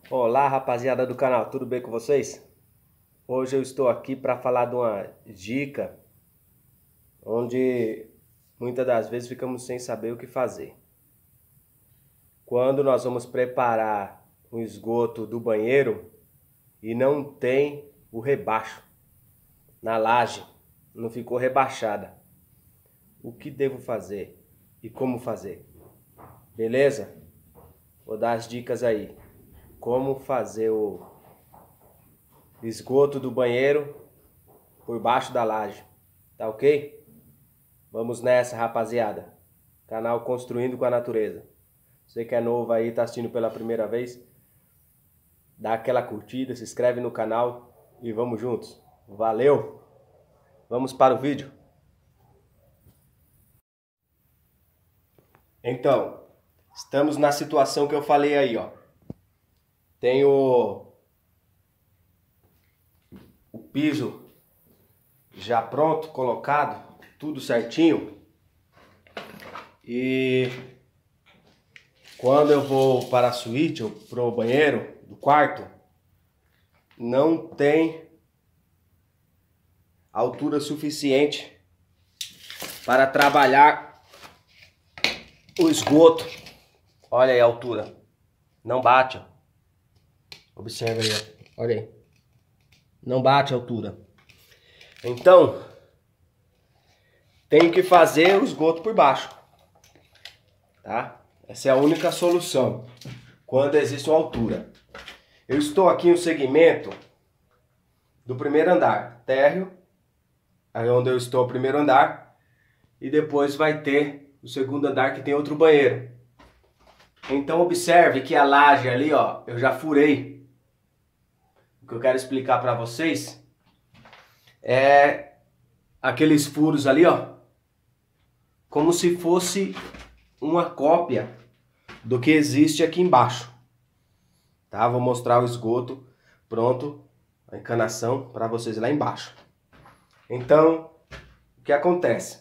Olá, rapaziada do canal, tudo bem com vocês? Hoje eu estou aqui para falar de uma dica onde muitas das vezes ficamos sem saber o que fazer. Quando nós vamos preparar um esgoto do banheiro e não tem o rebaixo na laje, não ficou rebaixada. O que devo fazer e como fazer? Beleza? Vou dar as dicas aí. Como fazer o esgoto do banheiro por baixo da laje, tá ok? Vamos nessa, rapaziada. Canal Construindo com a Natureza. Você que é novo aí, tá assistindo pela primeira vez, dá aquela curtida, se inscreve no canal e vamos juntos. Valeu! Vamos para o vídeo. Então, estamos na situação que eu falei aí, ó. Tem o piso já pronto, colocado, tudo certinho. E quando eu vou para a suíte ou para o banheiro do quarto, não tem altura suficiente para trabalhar o esgoto. Olha aí a altura. Não bate. Observa aí. Olha aí. Não bate a altura. Então, tenho que fazer o esgoto por baixo. Tá? Essa é a única solução quando existe uma altura. Eu estou aqui no segmento do primeiro andar, térreo, aí onde eu estou o primeiro andar, e depois vai ter o segundo andar que tem outro banheiro. Então observe que a laje ali, ó, eu já furei. O que eu quero explicar para vocês é aqueles furos ali, ó, como se fosse uma cópia do que existe aqui embaixo. Tá? Vou mostrar o esgoto pronto, a encanação para vocês lá embaixo. Então, o que acontece?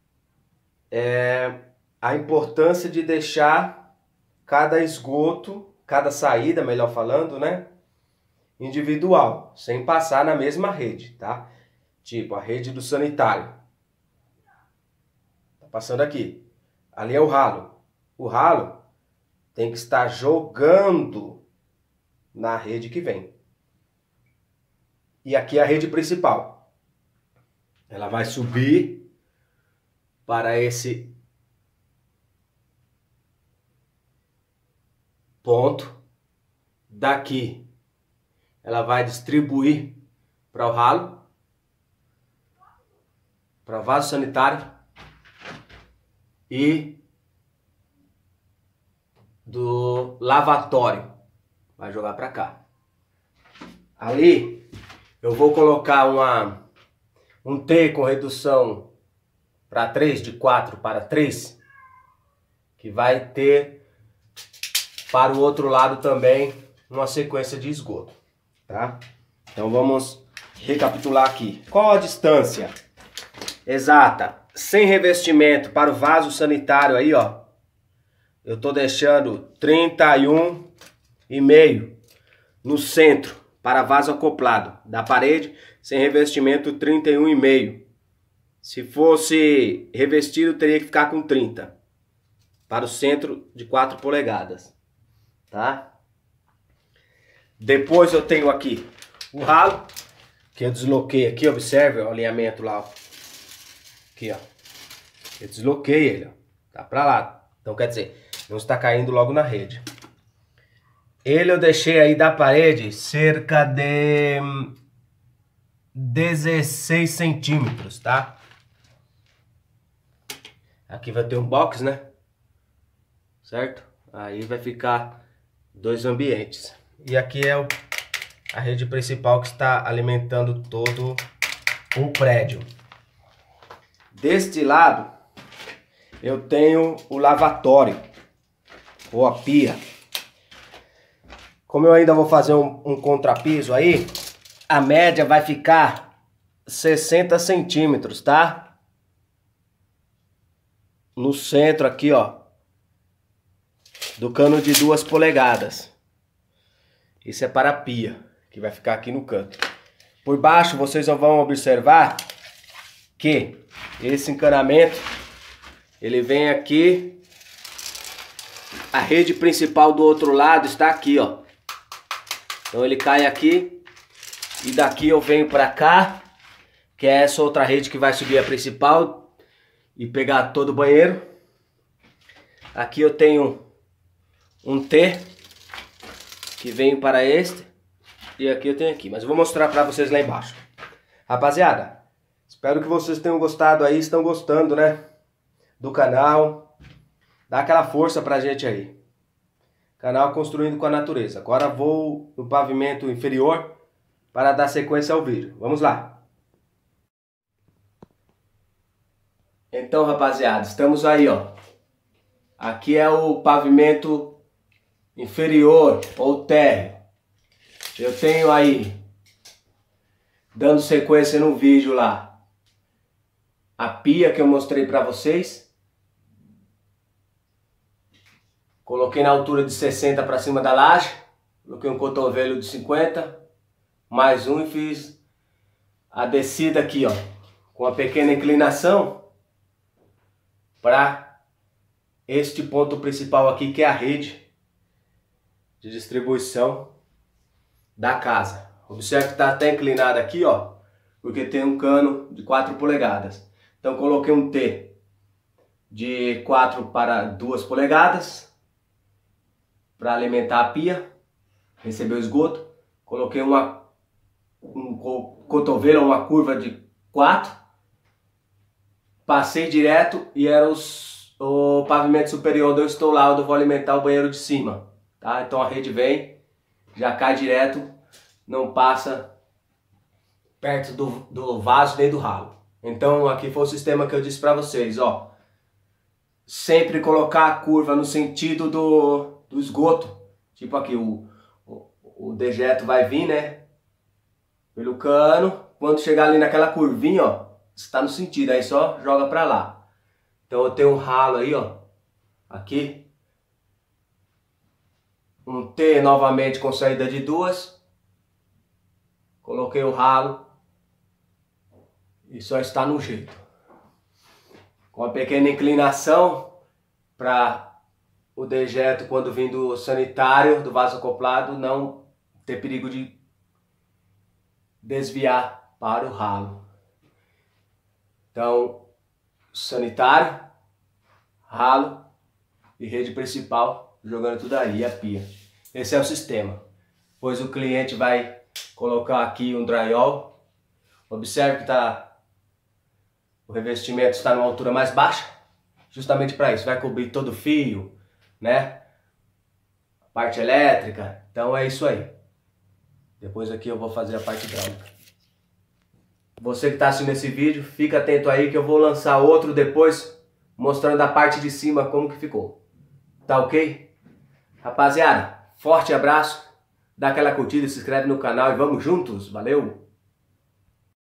É a importância de deixar cada esgoto, cada saída, melhor falando, né, individual, sem passar na mesma rede, tá? Tipo, a rede do sanitário. Tá passando aqui. Ali é o ralo. O ralo tem que estar jogando na rede que vem. E aqui é a rede principal. Ela vai subir para esse ponto. Daqui ela vai distribuir para o ralo, para vaso sanitário e do lavatório. Vai jogar para cá. Ali eu vou colocar um T com redução para 3, de 4 para 3, que vai ter para o outro lado também uma sequência de esgoto, tá? Então vamos recapitular aqui. Qual a distância exata, sem revestimento, para o vaso sanitário aí, ó? Eu tô deixando 31,5 no centro, para vaso acoplado da parede, sem revestimento 31,5. Se fosse revestido, teria que ficar com 30. Para o centro de 4 polegadas. Tá? Depois eu tenho aqui o ralo, que eu desloquei aqui, observe o alinhamento lá. Ó. Aqui, ó. Eu desloquei ele, ó. Tá pra lá. Então quer dizer, não está caindo logo na rede. Ele eu deixei aí da parede cerca de 16 centímetros, tá? Aqui vai ter um box, né? Certo? Aí vai ficar 2 ambientes. E aqui é a rede principal que está alimentando todo o prédio. Deste lado, eu tenho o lavatório, ou a pia. Como eu ainda vou fazer um contrapiso aí, a média vai ficar 60 centímetros, tá? No centro aqui, ó, do cano de 2 polegadas. Isso é para a pia, que vai ficar aqui no canto. Por baixo vocês vão observar que esse encanamento, ele vem aqui. A rede principal do outro lado está aqui, ó. Então ele cai aqui e daqui eu venho para cá, que é essa outra rede que vai subir a principal e pegar todo o banheiro. Aqui eu tenho um T que vem para este e aqui eu tenho aqui, mas eu vou mostrar para vocês lá embaixo. Rapaziada, espero que vocês tenham gostado aí, estão gostando, né, do canal. Dá aquela força pra gente aí. Canal Construindo com a Natureza. Agora vou no pavimento inferior para dar sequência ao vídeo. Vamos lá. Então, rapaziada, estamos aí, ó. Aqui é o pavimento inferior ou térreo. Eu tenho aí, dando sequência no vídeo lá, a pia que eu mostrei pra vocês. Coloquei na altura de 60 para cima da laje, coloquei um cotovelo de 50, mais um e fiz a descida aqui, ó, com uma pequena inclinação para este ponto principal aqui, que é a rede de distribuição da casa. Observe que está até inclinada aqui, ó, porque tem um cano de 4 polegadas. Então coloquei um T de 4 para 2 polegadas. Para alimentar a pia, receber o esgoto. Coloquei um cotovelo, uma curva de 4. Passei direto e era o pavimento superior onde eu estou lá, onde eu vou alimentar o banheiro de cima. Tá? Então a rede vem, já cai direto, não passa perto do vaso nem do ralo. Então aqui foi o sistema que eu disse para vocês, ó. Sempre colocar a curva no sentido do esgoto, tipo aqui o dejeto vai vir, né, pelo cano, quando chegar ali naquela curvinha, ó, está no sentido, aí só joga pra lá. Então eu tenho um ralo aí, ó, aqui, um T novamente com saída de 2, coloquei o ralo e só está no jeito, com uma pequena inclinação para o dejeto, quando vem do sanitário, do vaso acoplado, não ter perigo de desviar para o ralo. Então, sanitário, ralo e rede principal, jogando tudo aí, a pia. Esse é o sistema. Pois o cliente vai colocar aqui um drywall. Observe que o revestimento está numa altura mais baixa, justamente para isso. Vai cobrir todo o fio, né? A parte elétrica. Então é isso aí. Depois aqui eu vou fazer a parte hidráulica. Você que está assistindo esse vídeo, fica atento aí que eu vou lançar outro depois, mostrando a parte de cima como que ficou. Tá ok? Rapaziada, forte abraço, dá aquela curtida, se inscreve no canal e vamos juntos. Valeu!